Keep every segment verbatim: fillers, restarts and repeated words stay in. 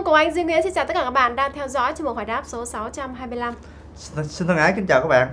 cùng anh Duy Nguyễn xin chào tất cả các bạn đang theo dõi chương mục hỏi đáp số sáu trăm hai mươi lăm. Xin thân ái kính chào các bạn.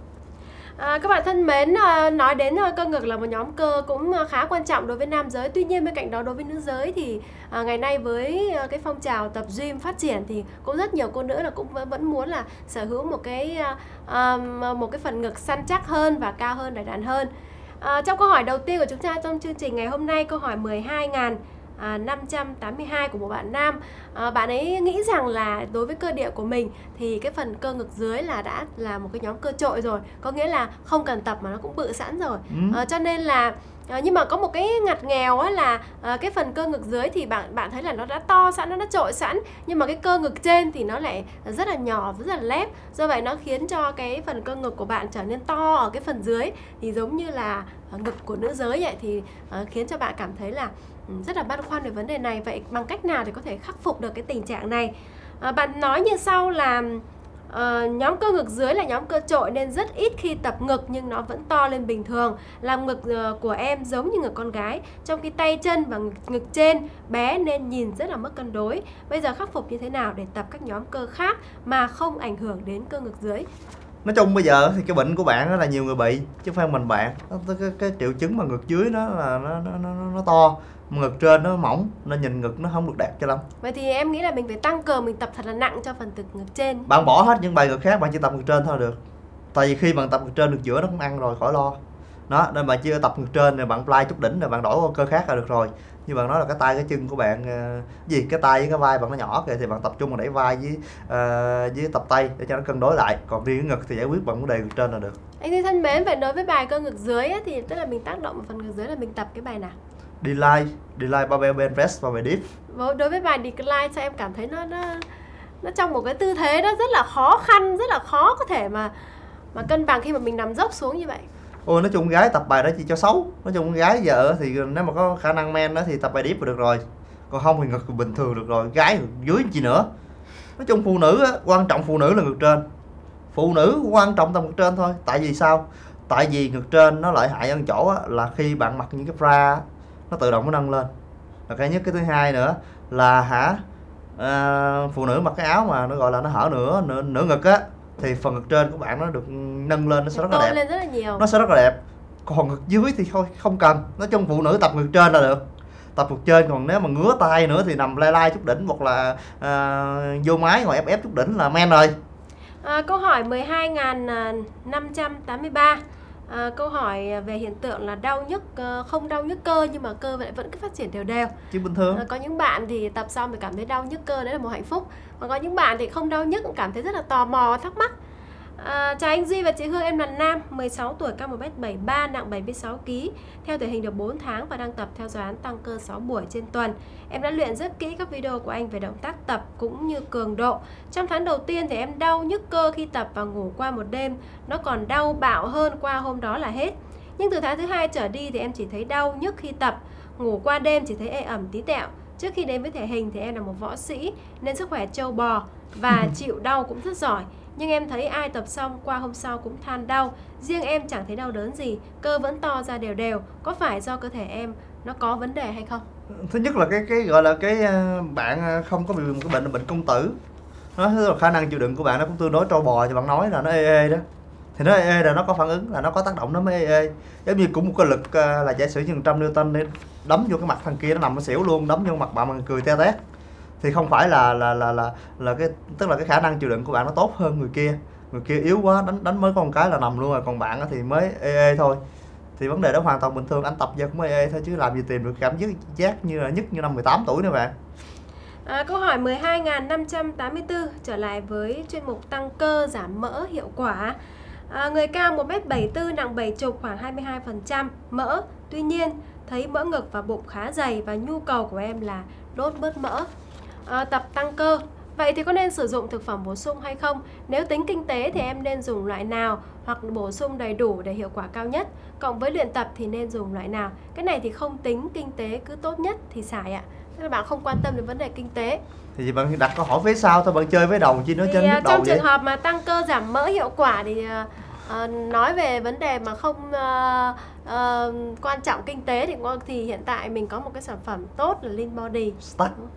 À, các bạn thân mến, nói đến cơ ngực là một nhóm cơ cũng khá quan trọng đối với nam giới. Tuy nhiên bên cạnh đó đối với nữ giới thì à, ngày nay với cái phong trào tập gym phát triển thì cũng rất nhiều cô nữ là cũng vẫn muốn là sở hữu một cái à, một cái phần ngực săn chắc hơn và cao hơn, đầy đặn hơn. À, trong câu hỏi đầu tiên của chúng ta trong chương trình ngày hôm nay, câu hỏi mười hai nghìn năm trăm tám mươi hai của một bạn nam, à, bạn ấy nghĩ rằng là đối với cơ địa của mình thì cái phần cơ ngực dưới là đã là một cái nhóm cơ trội rồi, có nghĩa là không cần tập mà nó cũng bự sẵn rồi. ừ. à, cho nên là à, nhưng mà có một cái ngặt nghèo á là à, cái phần cơ ngực dưới thì bạn bạn thấy là nó đã to sẵn, nó đã trội sẵn, nhưng mà cái cơ ngực trên thì nó lại rất là nhỏ, rất là lép. Do vậy nó khiến cho cái phần cơ ngực của bạn trở nên to ở cái phần dưới, thì giống như là ngực của nữ giới vậy, thì uh, khiến cho bạn cảm thấy là rất là băn khoăn về vấn đề này. Vậy bằng cách nào để có thể khắc phục được cái tình trạng này? À, bạn nói như sau là uh, nhóm cơ ngực dưới là nhóm cơ trội nên rất ít khi tập ngực nhưng nó vẫn to lên bình thường. Làm ngực uh, của em giống như ngực con gái, trong khi tay chân và ngực, ngực trên bé nên nhìn rất là mất cân đối. Bây giờ khắc phục như thế nào để tập các nhóm cơ khác mà không ảnh hưởng đến cơ ngực dưới? Nói chung bây giờ thì cái bệnh của bạn đó là nhiều người bị chứ không phải mình bạn. Cái, cái, cái triệu chứng mà ngực dưới nó là nó, nó, nó, nó to, ngực trên nó mỏng nên nhìn ngực nó không được đẹp cho lắm. Vậy thì em nghĩ là mình phải tăng cường, mình tập thật là nặng cho phần ngực trên. Bạn bỏ hết những bài ngực khác, bạn chỉ tập ngực trên thôi được. Tại vì khi bạn tập ngực trên, ngực giữa nó cũng ăn rồi, khỏi lo. Đó, nên bạn chưa tập ngực trên rồi bạn fly chút đỉnh rồi bạn đổi qua cơ khác là được rồi. Như bạn nói là cái tay cái chân của bạn uh, gì cái tay với cái vai bạn nó nhỏ kìa, thì bạn tập trung vào đẩy vai với uh, với tập tay để cho nó cân đối lại. Còn riêng cái ngực thì giải quyết bằng vấn đề ngực trên là được. Anh Duy thân mến, vậy đối với bài cơ ngực dưới ấy, thì tức là mình tác động vào phần ngực dưới là mình tập cái bài nào? Decline, decline barbell bench press và bài deep. Đối với bài decline sao em cảm thấy nó nó nó trong một cái tư thế đó rất là khó khăn, rất là khó có thể mà mà cân bằng khi mà mình nằm dốc xuống như vậy. Ôi, nói chung gái tập bài đó chỉ cho xấu. Nói chung gái vợ thì nếu mà có khả năng men đó thì tập bài deep là được rồi. Còn không thì ngực bình thường được rồi, gái dưới gì nữa. Nói chung phụ nữ á, quan trọng phụ nữ là ngực trên. Phụ nữ quan trọng tập ngực trên thôi. Tại vì sao? Tại vì ngực trên nó lợi hại ở chỗ á, là khi bạn mặc những cái bra nó tự động nó nâng lên là cái nhất. Cái thứ hai nữa là hả à, phụ nữ mặc cái áo mà nó gọi là nó hở nửa nửa, nửa ngực á thì phần ngực trên của bạn nó được nâng lên, nó sẽ rất là đẹp, lên rất là nhiều. nó sẽ rất là đẹp. Còn ngực dưới thì thôi không cần. Nói chung phụ nữ tập ngực trên là được, tập ngực trên. Còn nếu mà ngứa tay nữa thì nằm lai lai chút đỉnh hoặc là à, vô máy ngồi ép ép chút đỉnh là men rồi. À, câu hỏi mười hai nghìn năm trăm tám mươi ba. À, câu hỏi về hiện tượng là đau nhức, không đau nhức cơ nhưng mà cơ lại vẫn cứ phát triển đều đều chứ bình thường. À, có những bạn thì tập xong thì cảm thấy đau nhức cơ, đấy là một hạnh phúc. Còn có những bạn thì không đau nhức cũng cảm thấy rất là tò mò, thắc mắc. À, chào anh Duy và chị Hương, em là nam, mười sáu tuổi, cao một mét bảy mươi ba, nặng bảy mươi sáu ki lô gam, theo thể hình được bốn tháng và đang tập theo giáo án tăng cơ sáu buổi trên tuần. Em đã luyện rất kỹ các video của anh về động tác tập cũng như cường độ. Trong tháng đầu tiên thì em đau nhức cơ khi tập và ngủ qua một đêm, nó còn đau bạo hơn qua hôm đó là hết. Nhưng từ tháng thứ hai trở đi thì em chỉ thấy đau nhức khi tập, ngủ qua đêm chỉ thấy ê ẩm tí tẹo. Trước khi đến với thể hình thì em là một võ sĩ nên sức khỏe trâu bò và chịu đau cũng rất giỏi. Nhưng em thấy ai tập xong qua hôm sau cũng than đau, riêng em chẳng thấy đau đớn gì, cơ vẫn to ra đều đều. Có phải do cơ thể em nó có vấn đề hay không? Thứ nhất là cái cái gọi là cái bạn không có bị một cái bệnh là bệnh công tử. Nó là khả năng chịu đựng của bạn nó cũng tương đối trâu bò, cho bạn nói là nó ê ê đó. Thì nó ê ê là nó có phản ứng, là nó có tác động, nó mới ê ê. Giống như cũng một cái lực là giả sử như một trăm Newton để đấm vô cái mặt thằng kia nó nằm nó xỉu luôn, đấm vô mặt bạn mà cười te tét. Thì không phải là là là là là cái tức là cái khả năng chịu đựng của bạn nó tốt hơn người kia. Người kia yếu quá, đánh đánh mới có một cái là nằm luôn rồi, còn bạn thì mới ê ê thôi. Thì vấn đề đó hoàn toàn bình thường, anh tập giờ cũng ê ê thôi chứ làm gì tìm được cảm giác giác như là nhất như năm mười tám tuổi nữa bạn. À, câu hỏi mười hai nghìn năm trăm tám mươi tư, trở lại với chuyên mục tăng cơ giảm mỡ hiệu quả. À, người cao một mét bảy mươi tư, nặng bảy mươi, khoảng hai mươi hai phần trăm mỡ. Tuy nhiên thấy mỡ ngực và bụng khá dày và nhu cầu của em là đốt bớt mỡ. À, tập tăng cơ, vậy thì có nên sử dụng thực phẩm bổ sung hay không? Nếu tính kinh tế thì em nên dùng loại nào hoặc bổ sung đầy đủ để hiệu quả cao nhất? Cộng với luyện tập thì nên dùng loại nào? Cái này thì không tính kinh tế, cứ tốt nhất thì xài ạ. Tức là bạn không quan tâm đến vấn đề kinh tế. Thì bạn đặt câu hỏi phía sau thôi, bạn chơi với đầu chi nó trên uh, đầu trong vậy? Trường hợp mà tăng cơ giảm mỡ hiệu quả thì uh, uh, nói về vấn đề mà không uh, uh, quan trọng kinh tế thì thì hiện tại mình có một cái sản phẩm tốt là Lean Body. Stack.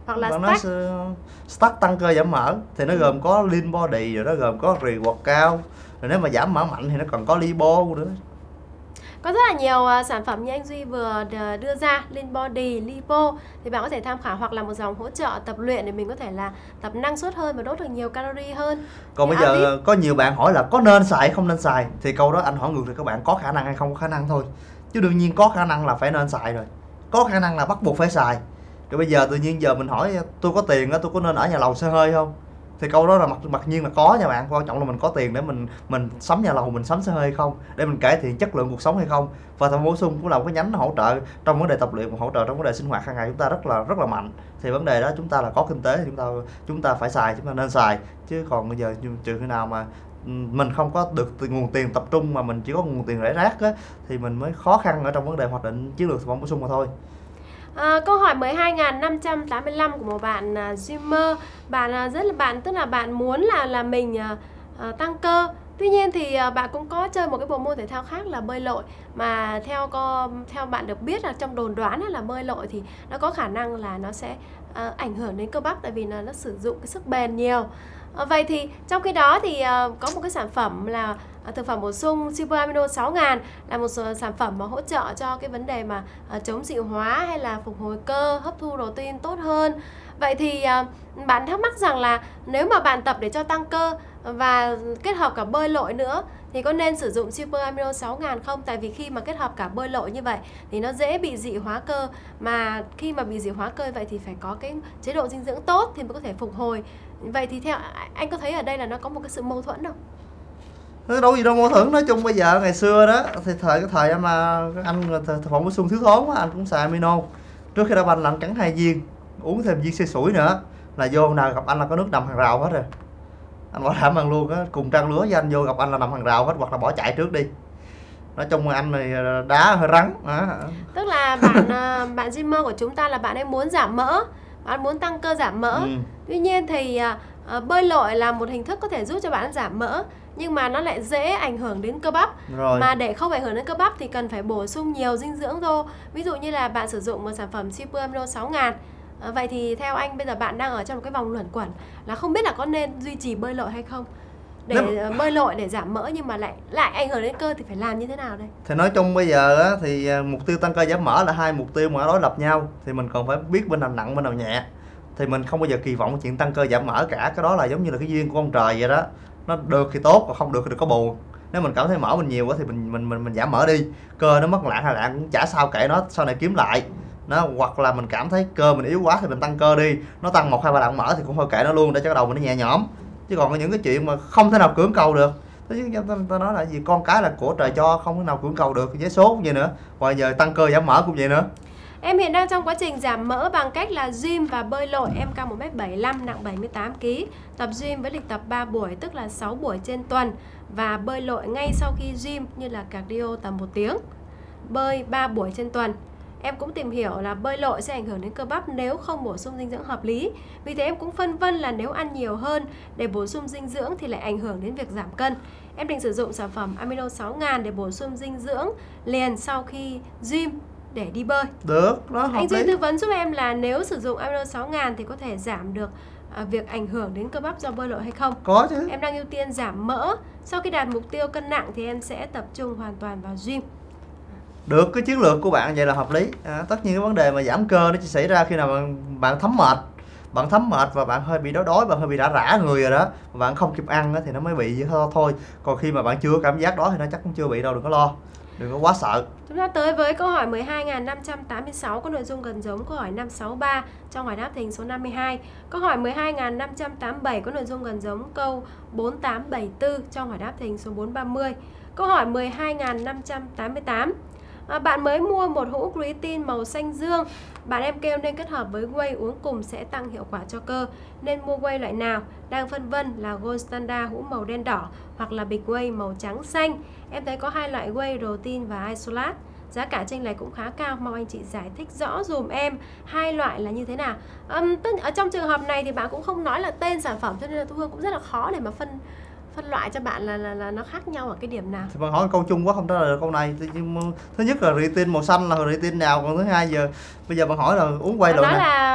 hoặc là bạn nói stack. s- stack tăng cơ giảm mỡ thì nó Ừ. gồm có lean body, rồi nó gồm có reward cao, rồi nếu mà giảm mỡ mạnh thì nó còn có lipo nữa. Có rất là nhiều à, sản phẩm như anh Duy vừa đ- đưa ra, Lean Body, Lipo, thì bạn có thể tham khảo, hoặc là một dòng hỗ trợ tập luyện để mình có thể là tập năng suất hơn và đốt được nhiều calorie hơn. Còn Thì bây giờ Adip, có nhiều bạn hỏi là có nên xài hay không nên xài, thì câu đó anh hỏi ngược thì các bạn có khả năng hay không có khả năng thôi. Chứ đương nhiên có khả năng là phải nên xài rồi, có khả năng là bắt buộc phải xài. Rồi bây giờ tự nhiên giờ mình hỏi tôi có tiền á, tôi có nên ở nhà lầu xe hơi không, thì câu đó là mặc mặc nhiên là có nha bạn. Quan trọng là mình có tiền để mình mình sắm nhà lầu, mình sắm xe hơi hay không, để mình cải thiện chất lượng cuộc sống hay không. Và thằng bổ sung cũng là một cái nhánh hỗ trợ trong vấn đề tập luyện, hỗ trợ trong vấn đề sinh hoạt hàng ngày chúng ta rất là rất là mạnh. Thì vấn đề đó chúng ta là có kinh tế thì chúng ta chúng ta phải xài, chúng ta nên xài. Chứ còn bây giờ trừ khi nào mà mình không có được nguồn tiền tập trung mà mình chỉ có nguồn tiền rải rác á, thì mình mới khó khăn ở trong vấn đề hoạch định chiến lược thực phẩm bổ sung mà thôi. À, câu hỏi mười hai nghìn năm trăm tám mươi lăm của một bạn uh, Dreamer, bạn uh, rất là bạn tức là bạn muốn là là mình uh, uh, tăng cơ. Tuy nhiên thì uh, bạn cũng có chơi một cái bộ môn thể thao khác là bơi lội, mà theo co, theo bạn được biết là trong đồn đoán là bơi lội thì nó có khả năng là nó sẽ uh, ảnh hưởng đến cơ bắp, tại vì là nó sử dụng cái sức bền nhiều. Uh, vậy thì trong khi đó thì uh, có một cái sản phẩm là uh, thực phẩm bổ sung Super Amino sáu nghìn, là một số sản phẩm mà hỗ trợ cho cái vấn đề mà uh, chống dị hóa hay là phục hồi cơ, hấp thu protein tốt hơn. Vậy thì uh, bạn thắc mắc rằng là nếu mà bạn tập để cho tăng cơ và kết hợp cả bơi lội nữa thì có nên sử dụng Super Amino sáu nghìn không? Tại vì khi mà kết hợp cả bơi lội như vậy thì nó dễ bị dị hóa cơ, mà khi mà bị dị hóa cơ vậy thì phải có cái chế độ dinh dưỡng tốt thì mới có thể phục hồi. Vậy thì theo anh có thấy ở đây là nó có một cái sự mâu thuẫn không? Nó đâu gì đâu mâu thuẫn. Nói chung bây giờ ngày xưa đó thì thời cái thời mà anh thực phẩm bổ sung thiếu thốn á, anh cũng xài amino. Trước khi đá banh là anh cắn hai viên, uống thêm viên xay sủi nữa, là vô hôm nào gặp anh là có nước nằm hàng rào hết rồi. Anh bảo đảm ăn luôn á, cùng trang lứa với anh vô gặp anh là nằm hàng rào hết, hoặc là bỏ chạy trước đi. Nói chung anh này đá hơi rắn à. Tức là bạn bạn gymer của chúng ta là bạn ấy muốn giảm mỡ, bạn muốn tăng cơ giảm mỡ. Ừ. Tuy nhiên thì à, bơi lội là một hình thức có thể giúp cho bạn giảm mỡ, nhưng mà nó lại dễ ảnh hưởng đến cơ bắp. Rồi. Mà để không ảnh hưởng đến cơ bắp thì cần phải bổ sung nhiều dinh dưỡng thôi. Ví dụ như là bạn sử dụng một sản phẩm Super Amino sáu nghìn. À, vậy thì theo anh bây giờ bạn đang ở trong một cái vòng luẩn quẩn là không biết là có nên duy trì bơi lội hay không, để Nếu... bơi lội để giảm mỡ nhưng mà lại lại ảnh hưởng đến cơ thì phải làm như thế nào đây? Thì nói chung bây giờ á, thì mục tiêu tăng cơ giảm mỡ là hai mục tiêu mà đối lập nhau, thì mình còn phải biết bên nào nặng bên nào nhẹ. Thì mình không bao giờ kỳ vọng chuyện tăng cơ giảm mỡ cả, cái đó là giống như là cái duyên của ông trời vậy đó. Nó được thì tốt, còn không được thì đừng có buồn. Nếu mình cảm thấy mỡ mình nhiều quá thì mình mình mình mình giảm mỡ đi, cơ nó mất lạng hay lạng cũng chả sao, kệ nó, sau này kiếm lại. Nó hoặc là mình cảm thấy cơ mình yếu quá thì mình tăng cơ đi, nó tăng một hai ba lạng mỡ thì cũng thôi kệ nó luôn, để cho cái đầu mình nó nhẹ nhõm. Chứ còn những cái chuyện mà không thể nào cưỡng cầu được, ta, ta nói là gì, con cái là của trời cho, không thể nào cưỡng cầu được. Giấy số cũng vậy nữa, ngoài giờ tăng cơ giảm mỡ cũng vậy nữa. Em hiện đang trong quá trình giảm mỡ bằng cách là gym và bơi lội. Em cao một mét bảy mươi lăm, nặng bảy mươi tám ki lô gam. Tập gym với lịch tập ba buổi, tức là sáu buổi trên tuần. Và bơi lội ngay sau khi gym, như là cardio tầm một tiếng. Bơi ba buổi trên tuần. Em cũng tìm hiểu là bơi lội sẽ ảnh hưởng đến cơ bắp nếu không bổ sung dinh dưỡng hợp lý. Vì thế em cũng phân vân là nếu ăn nhiều hơn để bổ sung dinh dưỡng thì lại ảnh hưởng đến việc giảm cân. Em định sử dụng sản phẩm Amino sáu nghìn để bổ sung dinh dưỡng liền sau khi gym để đi bơi. Được, đó hợp Anh Duy lý. tư vấn giúp em là nếu sử dụng Amino sáu nghìn thì có thể giảm được à, việc ảnh hưởng đến cơ bắp do bơi lội hay không? Có chứ. Em đang ưu tiên giảm mỡ. Sau khi đạt mục tiêu cân nặng thì em sẽ tập trung hoàn toàn vào gym. Được, cái chiến lược của bạn vậy là hợp lý. À, tất nhiên cái vấn đề mà giảm cơ nó chỉ xảy ra khi nào bạn, bạn thấm mệt. Bạn thấm mệt và bạn hơi bị đói đói, bạn hơi bị rã rã người rồi đó, mà bạn không kịp ăn thì nó mới bị vậy thôi. Còn khi mà bạn chưa cảm giác đó thì nó chắc cũng chưa bị đâu, đừng có lo, đừng có quá sợ. Chúng ta tới với câu hỏi mười hai nghìn năm trăm tám mươi sáu có nội dung gần giống câu hỏi năm sáu ba trong hỏi đáp thình số năm mươi hai. Câu hỏi mười hai nghìn năm trăm tám mươi bảy có nội dung gần giống câu bốn tám bảy tư trong hỏi đáp thình số bốn ba mươi. Câu hỏi mười hai nghìn năm trăm tám mươi tám. À, bạn mới mua một hũ creatine màu xanh dương. Bạn em kêu nên kết hợp với whey uống cùng sẽ tăng hiệu quả cho cơ. Nên mua whey loại nào? Đang phân vân là Gold Standard hũ màu đen đỏ hoặc là bịch whey màu trắng xanh. Em thấy có hai loại whey protein và isolat. Giá cả chênh lệch cũng khá cao. Mong anh chị giải thích rõ dùm em hai loại là như thế nào. Um, tức, ở trong trường hợp này thì bạn cũng không nói là tên sản phẩm, cho nên là Thu Hương cũng rất là khó để mà phân phân loại cho bạn là, là là nó khác nhau ở cái điểm nào. Thì bạn hỏi câu chung quá không trả lời được câu này. Thứ nhất là creatine màu xanh là creatine nào, còn thứ hai giờ bây giờ bạn hỏi là uống whey loại nào. Đó là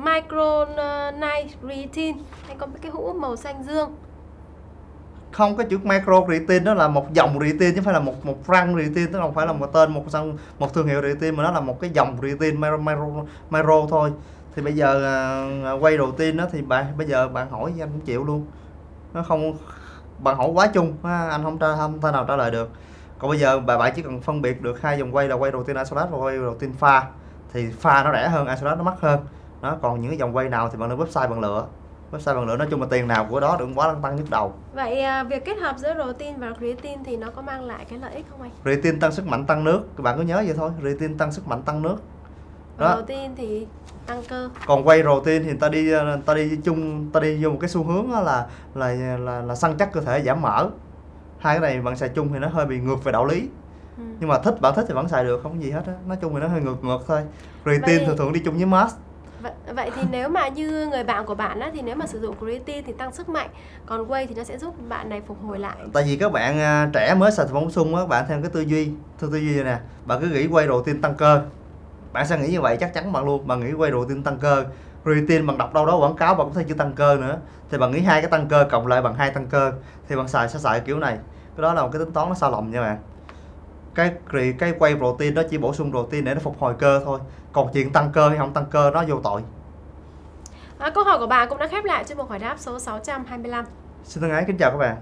Micro Night Creatine, hay có cái hũ màu xanh dương. Không, cái chữ micro creatine đó là một dòng creatine chứ không phải là một một răng creatine, tức là không phải là một tên một một thương hiệu creatine, mà nó là một cái dòng creatine micro, micro, micro thôi. Thì bây giờ uh, quay đầu tiên đó thì bạn bây giờ bạn hỏi anh cũng chịu luôn, nó không, bạn hỏi quá chung anh không tra không thể nào trả lời được. Còn bây giờ bạn bạn chỉ cần phân biệt được hai dòng quay là quay đầu tiên isolat và quay đầu tiên pha, thì pha nó rẻ hơn, isolat nó mắc hơn đó. Còn những cái dòng quay nào thì bạn lên website bạn lựa, website bạn lựa, nói chung là tiền nào của đó đừng quá tăng nhức đầu. Vậy à, việc kết hợp giữa protein và creatine thì nó có mang lại cái lợi ích không anh? Creatine tăng sức mạnh tăng nước, các bạn cứ nhớ vậy thôi, creatine tăng sức mạnh tăng nước đó. Protein thì tăng cơ. Còn whey protein thì ta đi ta đi chung ta đi vô một cái xu hướng là là là là, là săn chắc cơ thể giảm mỡ. Hai cái này bạn xài chung thì nó hơi bị ngược về đạo lý. Ừ. Nhưng mà thích bạn thích thì vẫn xài được, không có gì hết á. Nói chung thì nó hơi ngược ngược thôi. Creatine thường thường đi chung với mast. Vậy, vậy thì nếu mà như người bạn của bạn á, thì nếu mà sử dụng creatine thì tăng sức mạnh, còn whey thì nó sẽ giúp bạn này phục hồi lại. Tại vì các bạn trẻ mới xài thực phẩm bổ sung á, bạn theo cái tư duy, tư tư duy này nè, bạn cứ nghĩ whey protein tăng cơ. Bạn sẽ nghĩ như vậy chắc chắn bạn luôn, bạn nghĩ whey protein tăng cơ. Creatine bạn đọc đâu đó quảng cáo bạn cũng thấy chữ tăng cơ nữa, thì bạn nghĩ hai cái tăng cơ cộng lại bằng hai tăng cơ, thì bạn xài sẽ xài kiểu này. Cái đó là một cái tính toán nó sai lầm nha bạn. Cái cái whey protein đó chỉ bổ sung protein để nó phục hồi cơ thôi, còn chuyện tăng cơ hay không tăng cơ nó vô tội. À, câu hỏi của bạn cũng đã khép lại chuyên mục hỏi đáp số sáu trăm hai mươi lăm. Xin thân ái kính chào các bạn.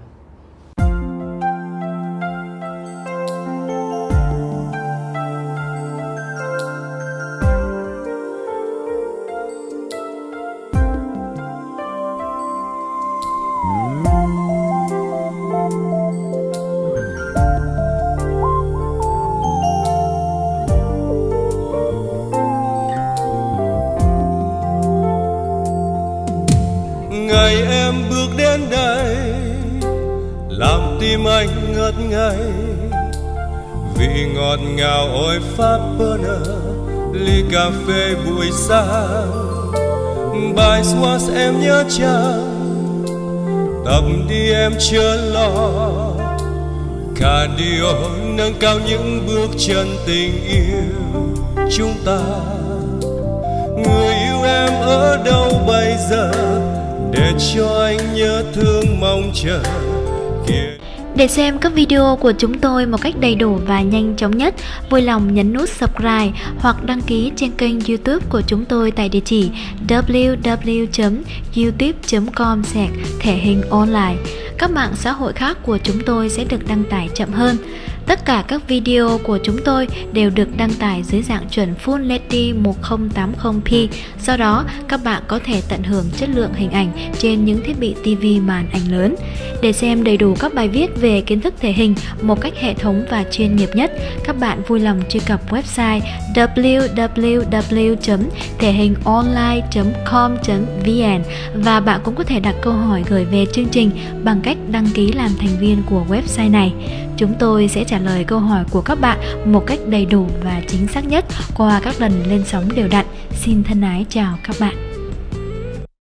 Ngày em bước đến đây làm tim anh ngất ngây, vị ngọt ngào ôi Pháp Burner, ly cà phê buổi sáng, bài Swans em nhớ chăng, tập đi em chớ lo, cardio nâng cao những bước chân tình yêu chúng ta. Người yêu em ở đâu bây giờ, để cho anh nhớ thương mong chờ kia. Để xem các video của chúng tôi một cách đầy đủ và nhanh chóng nhất, vui lòng nhấn nút subscribe hoặc đăng ký trên kênh YouTube của chúng tôi tại địa chỉ w w w chấm youtube chấm com slash thể hình online. Các mạng xã hội khác của chúng tôi sẽ được đăng tải chậm hơn. Tất cả các video của chúng tôi đều được đăng tải dưới dạng chuẩn Full ết đê một không tám không p. Do đó, các bạn có thể tận hưởng chất lượng hình ảnh trên những thiết bị ti vi màn ảnh lớn. Để xem đầy đủ các bài viết về kiến thức thể hình một cách hệ thống và chuyên nghiệp nhất, các bạn vui lòng truy cập website w w w chấm thể hình online chấm com chấm v n và bạn cũng có thể đặt câu hỏi gửi về chương trình bằng cách đăng ký làm thành viên của website này. Chúng tôi sẽ trả lời câu hỏi của các bạn một cách đầy đủ và chính xác nhất qua các lần lên sóng đều đặn. Xin thân ái chào các bạn.